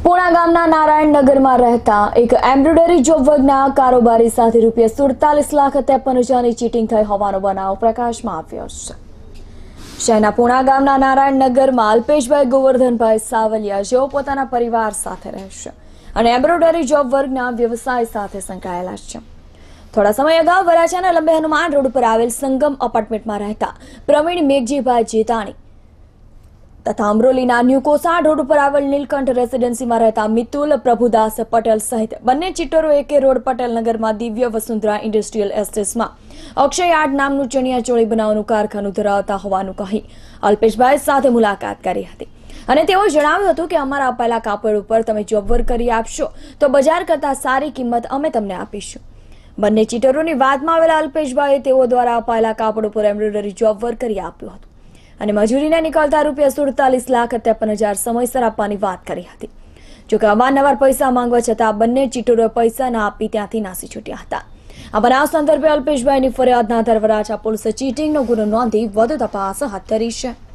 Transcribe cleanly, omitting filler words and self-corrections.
પૂણા ગામના નારાયણનગરમાં રહેતા એક એમ્બ્રોઇડરી જોબ વર્ગના કારોબારી સાથે ₹47,53,000ની ચીટિંગ થઈ હોવાનો બનાવ પ્રકાશમાં આવ્યો છે। શહેરના પૂણા ગામના નારાયણનગરમાં અલ્પેશભાઈ ગોવર્ધનભાઈ સાવલિયા જેઓ પોતાના પરિવાર સાથે રહે છે અને એમ્બ્રોઇડરી જોબ વર્ગના વ્યવસાય સાથે સંકળાયેલા છે। થોડા સમય અગાઉ વરાછાના લંબે હનુમાન રોડ પર આવેલ સંગમ એપાર્ટમેન્ટમાં રહેતા પ્રવીણ મેઘજીભાઈ જેતાણી તથા અમરોલીના ન્યૂ કોસાડ રોડ પર આવેલ નીલકંઠ રેસિડેન્સીમાં રહેતા મિતુલ પ્રભુદાસ પટેલ સહિત બંને ચીટરો એકે રોડ પટેલનગરમાં દિવ્ય વસુંધરા ઇન્ડસ્ટ્રીયલ એસ્ટેટ્સમાં અક્ષય આર્ટ નામનું ચણિયાચોળી બનાવવાનું કારખાનું ધરાવતા હોવાનું કહી અલ્પેશભાઈ સાથે મુલાકાત કરી હતી અને તેઓએ જણાવ્યું હતું કે અમારા અપાયેલા કાપડ ઉપર તમે જોબ વર્ક કરી આપશો તો બજાર કરતાં સારી કિંમત અમે તમને આપીશું। બંને ચીટરોની વાતમાં આવેલા અલ્પેશભાઈએ તેઓ દ્વારા અપાયેલા કાપડ ઉપર એમ્બ્રોઇડરી જોબ વર્ક કરી આપ્યું હતું અને મજૂરીને નીકળતા ₹47,53,000 સમયસર આપવાની વાત કરી હતી। જોકે અવારનવાર પૈસા માંગવા છતાં બંને ચીટરોએ પૈસા ના આપી ત્યાંથી નાસી છૂટ્યા હતા। આ બનાવ સંદર્ભે અલ્પેશભાઈની ફરિયાદના આધારે વરાછા પોલીસે ચીટિંગનો ગુનો નોંધી વધુ તપાસ હાથ ધરી છે।